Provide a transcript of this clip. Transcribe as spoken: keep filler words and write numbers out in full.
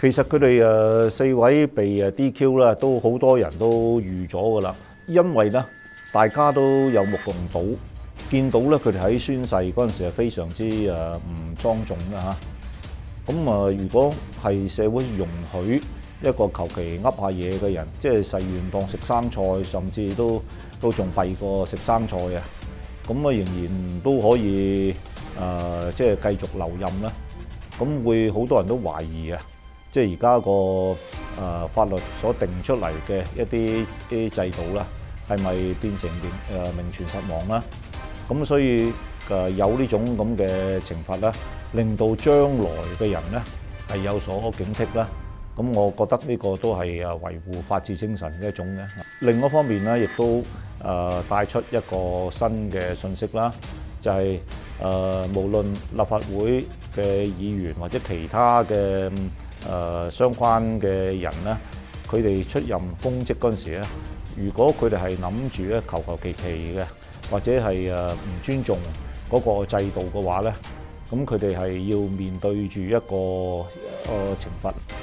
其實佢哋誒四位被誒 D Q 啦，都好多人都預咗噶啦，因為咧大家都有目共睹，見到咧佢哋喺宣誓嗰陣時係非常之誒唔莊重嘅嚇。咁啊，如果係社會容許一個求其噏下嘢嘅人，即係誓願當食生菜，甚至都都仲弊過食生菜啊！咁啊，仍然都可以誒、呃，即係繼續留任啦。咁會好多人都懷疑啊！即係而家個誒法律所定出嚟嘅一啲啲制度啦，係咪變成名誒名存實亡啦？咁所以誒有呢種咁嘅懲罰啦，令到將來嘅人咧係有所警惕啦。咁我覺得呢個都係誒維護法治精神嘅一種嘅。另一方面咧，亦都誒帶出一個新嘅信息啦，就係誒無論立法會嘅議員或者其他嘅誒相關嘅人咧，佢哋出任公職嗰陣時咧，如果佢哋係諗住咧求求其其嘅，或者係誒唔尊重嗰個制度嘅話咧，咁佢哋係要面對住一個誒懲罰。